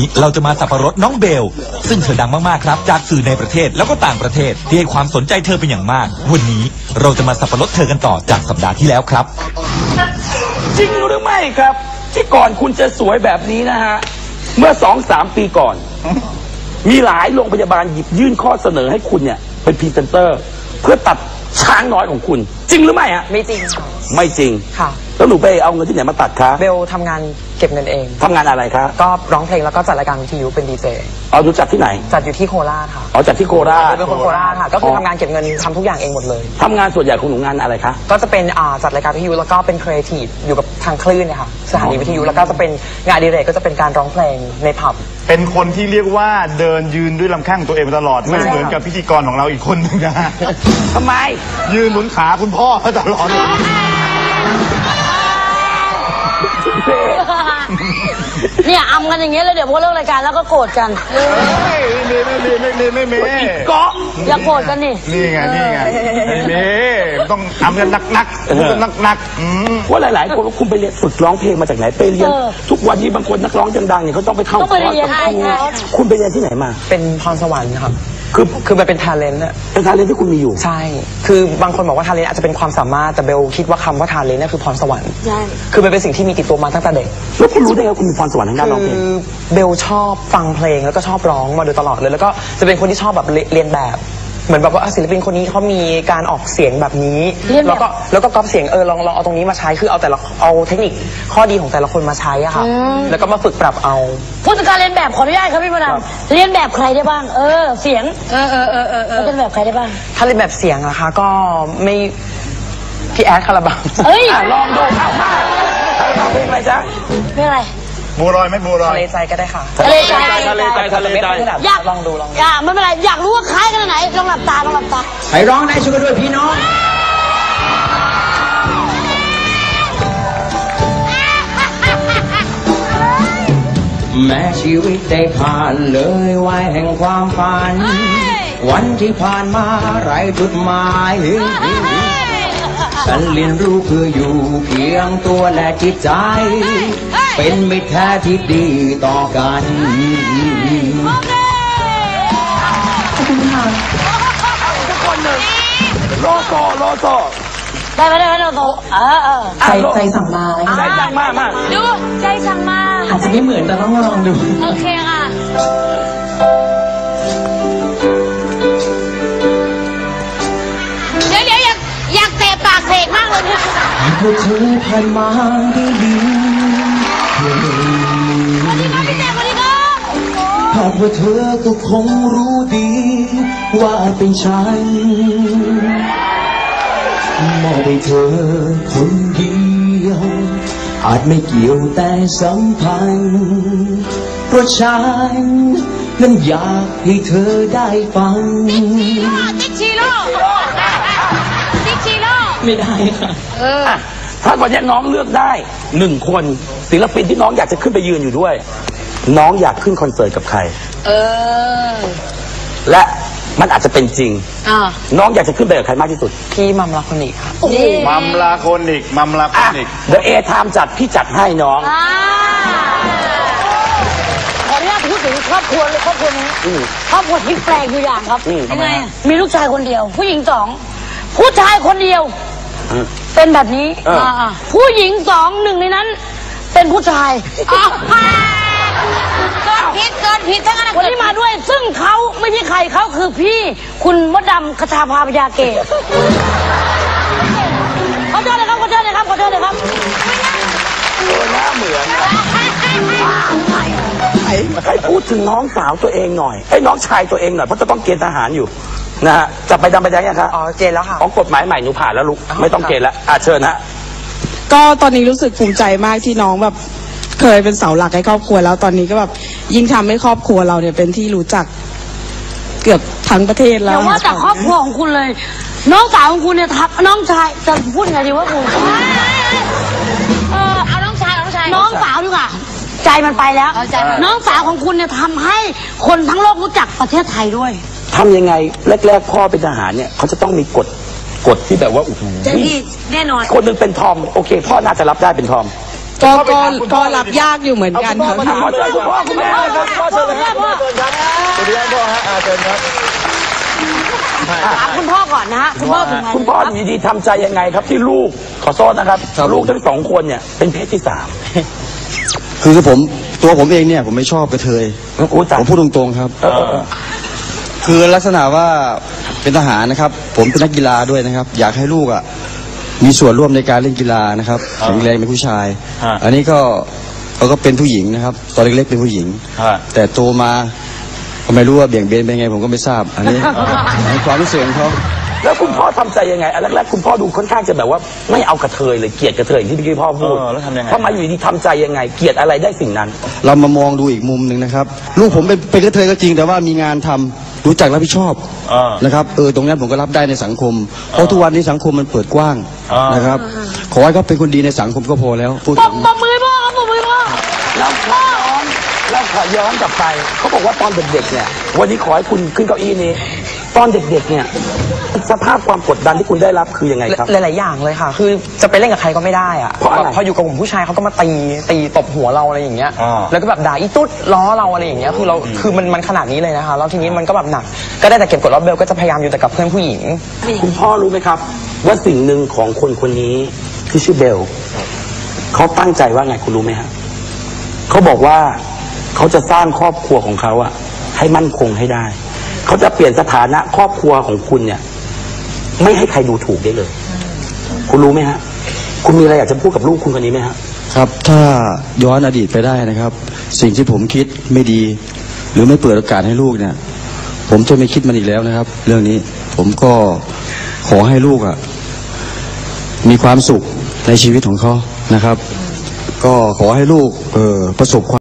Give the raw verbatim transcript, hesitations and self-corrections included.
เราจะมาสับปะรดน้องเบลซึ่งเธอดังมากๆครับจากสื่อในประเทศแล้วก็ต่างประเทศที่ให้ความสนใจเธอเป็นอย่างมากวันนี้เราจะมาสับปะรดเธอกันต่อจากสัปดาห์ที่แล้วครับจริงหรือไม่ครับที่ก่อนคุณจะสวยแบบนี้นะฮะเมื่อสองสามปีก่อนมีหลายโรงพยาบาลหยิบยื่นข้อเสนอให้คุณเนี่ยเป็นพรีเซนเตอร์เพื่อตัดช้างน้อยของคุณจริงหรือไม่ฮะไม่จริงค่ะไม่จริงค่ะแล้วหนูไปเอาเงินที่ไหนมาตัดคะเบลทำงานเก็บเงินเองทำงานอะไรคะก็ร้องเพลงแล้วก็จัดรายการวิทยุเป็นดีเจเอาดูจัดที่ไหนจัดอยู่ที่โคราชค่ะอ๋อจัดที่โคราชเป็นคนโคราชค่ะก็คือทำงานเก็บเงินทำทุกอย่างเองหมดเลยทำงานส่วนใหญ่ของหนูงานอะไรคะก็จะเป็นอ่าจัดรายการวิทยุแล้วก็เป็นครีเอทีฟอยู่กับทางคลื่นเนี่ยค่ะสถานีวิทยุแล้วก็จะเป็นงานอดิเรกก็จะเป็นการร้องเพลงในผับเป็นคนที่เรียกว่าเดินยืนด้วยลำแข้งตัวเองมาตลอดไม่เหมือนกับพิธีกรของเราอีกคนนึงนะทำไมยืนหนุนขาคุณพ่อเขาตลอดเนี่ยอำกันอย่างเงี้ยเลยเดี๋ยวพอเลิกรายการแล้วก็โกรธกันไม่ไม่ไม่ไม่ไม่ไม่ไม่ก็อย่าโกรธกันนี่นี่ไงนี่ไงนี่ต้องอำกันนักนักนักนักว่าหลายๆคนคุณไปเรียนฝึกร้องเพลงมาจากไหนไปเรียนทุกวันนี้บางคนนักร้องดังๆเนี่ยเขาต้องไปเข้าคอร์สคุณไปเรียนที่ไหนมาเป็นพรสวรรค์ครับคือคือมันเป็นทาเลนต์อะเป็นทาเลนต์ที่คุณมีอยู่ใช่คือบางคนบอกว่าทาเลนต์อาจจะเป็นความสามารถแต่เบลคิดว่าคำว่าทาเลนต์นั่นคือพรสวรรค์ใช่คือมันเป็นสิ่งที่มีติดตัวมาตั้งแต่เด็กแล้วคุณรู้ได้ไงคุณมีพรสวรรค์ทางด้านร้องเพลงคือเบลชอบฟังเพลงแล้วก็ชอบร้องมาโดยตลอดเลยแล้วก็จะเป็นคนที่ชอบแบบเรียนแบบเหมือนแบบว่าศิลปินคนนี้เขามีการออกเสียงแบบนี้แล้วก็แล้วก็ก๊อปเสียงเออลองลองเอาตรงนี้มาใช้คือเอาแต่ละเอาเทคนิคข้อดีของแต่ละคนมาใช้อะค่ะแล้วก็มาฝึกปรับเอาผู้จัดการเรียนแบบขออนุญาตครับพี่มดดำเรียนแบบใครได้บ้างเออเสียงเออเออเออเออเออเรียนแบบใครได้บ้างถ้าเรียนแบบเสียงอะคะก็ไม่พี่แอดคาราบาวเอ้ยลองดูเอามาเพลงอะไรจ๊ะเพลงอะไรบัวลอยไหมบัวลอยทะเลใจก็ได้ค่ะทะเลใจทะเลใจทะเลใจอยากลองดูลองอยากไม่เป็นไรอยากรู้ว่าคล้ายกันไหนลองหลับตาลองหลับตาให้ร้องได้ช่วยกันด้วยพี่น้องแม้ชีวิตได้ผ่านเลยวัยแห่งความฝันวันที่ผ่านมาไร้จุดหมายฉันเรียนรู้เพื่ออยู่เพียงตัวและจิตใจเป็นมิตรแท้ที่ดีต่อกันขอบคุณค่ะทุกคนหนึ่งโลโซโลโซได้ไหมได้ไหมโลโซเออเออใจใจสั่งมาใจสั่งมามาดูใจสั่งมาอาจจะไม่เหมือนแต่ต้องลองดูโอเคค่ะเดี๋ยวเดี๋ยวอยากอยากเตะปากเพลงมากเลยเนี่ยพอเธอผ่านมาได้ดีหากว่าเธอก็คงรู้ดีว่าเป็นฉันมองไปเธอคนเดียวอาจไม่เกี่ยวแต่สัมพันธ์เพราะฉันนั้นอยากให้เธอได้ฟังติ๊กชิโร่ติ๊กชิโร่ไม่ได้ค่ะเออถ้าวันนี้น้องเลือกได้หนึ่งคนศิลปินที่น้องอยากจะขึ้นไปยืนอยู่ด้วยน้องอยากขึ้นคอนเสิร์ตกับใครเออและมันอาจจะเป็นจริงอ่าน้องอยากจะขึ้นไปกับใครมากที่สุดพี่มัมลาโคนิกค่ะมัมลาโคนิกมัมลาโคนิกเดอะเอไทม์จัดพี่จัดให้น้องขออนุญาตพูดถึงครอบครัวเลยครอบครัวนี้ครอบครัวที่แปลกอยู่อย่างครับยังไงมีลูกชายคนเดียวผู้หญิงสองผู้ชายคนเดียวเป็นแบบนี้ผู้หญิงสองหนึ่งในนั้นเป็นผู้ชายเกินผิดเกินผิดทั้งนั้นคนที่มาด้วยซึ่งเขาไม่ใช่ใครเขาคือพี่คุณมดดำคชาภาพยาเกศขอโทษเลยครับขอโทษเลยครับขอโทษเลยครับหน้าเหมือนใครพูดถึงน้องสาวตัวเองหน่อยไอ้น้องชายตัวเองหน่อยเพราะจะต้องเกณฑ์ทหารอยู่นะฮะจะไปดำไปแดงยังครับอ๋อเกณฑ์แล้วค่ะของกฎหมายใหม่หนูผ่านแล้วลูกไม่ต้องเกณฑ์แล้วอ่ะเชิญฮะก็ตอนนี้รู้สึกภูมิใจมากที่น้องแบบเคยเป็นเสาหลักให้ครอบครัวแล้วตอนนี้ก็แบบยิ่งทำให้ครอบครัวเราเนี่ยเป็นที่รู้จักเกือบทั้งประเทศแล้วอย่าว่าแต่ครอบครัวของคุณเลยน้องสาวของคุณเนี่ยทักน้องชายจะพูดไงดีว่าคุณเออเอาน้องชายน้องชายน้องสาวดีกว่าใจมันไปแล้วน้องสาวของคุณเนี่ยทำให้คนทั้งโลกรู้จักประเทศไทยด้วยทำยังไงแรกๆพ่อเป็นทหารเนี่ยเขาจะต้องมีกฎกฎที่แบบว่าโอ้โหจะดีแน่นอนคนนึงเป็นทอมโอเคพ่อน่าจะรับได้เป็นทอมก็ก็ก็รับยากอยู่เหมือนกันค่ะขอเชิญคุณพ่อคุณแม่เลยครับพ่อเชิญเลยครับสวัสดีครับพ่อฮะอาเชิญครับถามคุณพ่อก่อนนะฮะคุณพ่อเป็นไงคุณพ่ออยู่ดีทำใจยังไงครับที่ลูกขอโทษนะครับลูกทั้งสองคนเนี่ยเป็นเพศที่สามคือผมตัวผมเองเนี่ยผมไม่ชอบกระเทยโอ้ตายผมพูดตรงๆครับเออคือลักษณะว่าเป็นทหารนะครับ ผมเป็นนักกีฬาด้วยนะครับ อยากให้ลูกอ่ะมีส่วนร่วมในการเล่นกีฬานะครับแข็งแรงเป็นผู้ชาย อันนี้ก็เขาก็เป็นผู้หญิงนะครับตอนเล็กๆเป็นผู้หญิง แต่โตมาก็ไม่รู้ว่าเบี่ยงเบนเป็นไงผมก็ไม่ทราบ อันนี้ในความรู้สึกของเขาแล้วคุณพ่อทำใจยังไงอันแรกๆคุณพ่อดูค่อนข้างจะแบบว่าไม่เอากระเทยเลยเกลียดกระเทยอย่างที่พี่พ่อพูดเออแล้วทำยังไงทำไมอยู่ดีทำใจยังไงเกลียดอะไรได้สิ่งนั้นเรามามองดูอีกมุมหนึ่งนะครับ ลูกผมเป็นเป็นกระเทยก็จริงแต่ว่ามีงานทำรู้จักรับผิดชอบอ่านะครับเออตรงนั้นผมก็รับได้ในสังคม เพราะทุกวันนี้สังคมมันเปิดกว้างอ่านนะครับ ขอให้เขาเป็นคนดีในสังคมก็พอแล้วพูดปถึมงปมมือให้พ่อครับปมมือให้พ่อเราขอย้อนเราขอย้อนกลับไปเขาบอกว่าตอนเด็กๆเนี่ยวันนี้ขอให้คุณขึ้นเก้าอี้นี้ ตอนเด็กๆเนี่ยสภาพความกดดันที่คุณได้รับคือยังไงครับหลาย ๆ อย่างเลยค่ะ คือจะไปเล่นกับใครก็ไม่ได้อะเพราะอะไรแบบพออยู่กับกลุ่มผู้ชายเขาก็มาตีตีตบหัวเราอะไรอย่างเงี้ยอ่าแล้วก็แบบด่าอีตุ๊ดล้อเราอะไรอย่างเงี้ย คือเรา คือมันมันขนาดนี้เลยนะคะ แล้วทีนี้มันก็แบบหนัก ก็ได้แต่เก็บกดรอบเบลก็จะพยายามอยู่แต่กับเพื่อนผู้หญิงคุณพ่อรู้ไหมครับ ว่าสิ่งหนึ่งของคนคนนี้ที่ชื่อเบลเขาตั้งใจว่าไงคุณรู้ไหมฮะเขาบอกว่าเขาจะสร้างครอบครัวของเขาอะให้มั่นคงให้ได้เขาจะเปลี่ยนสถานะครอบครัวของคุณเนี่ย ไม่ให้ใครดูถูกได้เลย คุณรู้ไหมฮะคุณมีอะไรอยากจะพูดกับลูกคุณคนนี้ไหมฮะครับถ้าย้อนอดีตไปได้นะครับ สิ่งที่ผมคิดไม่ดี หรือไม่เปิดโอกาสให้ลูกเนี่ย ผมจะไม่คิดมันอีกแล้วนะครับ เรื่องนี้ผมก็ขอให้ลูกอ่ะมีความสุขในชีวิตของเขานะครับ ก็ขอให้ลูกเออประสบความ